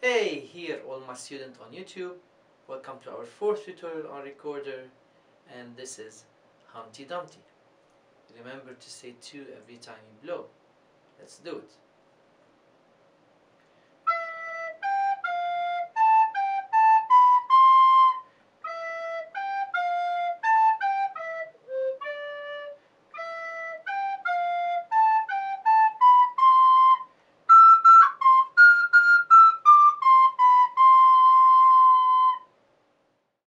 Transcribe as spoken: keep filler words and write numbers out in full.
Hey, here all my students on YouTube. Welcome to our fourth tutorial on recorder, and this is Humpty Dumpty. Remember to say two every time you blow. Let's do it.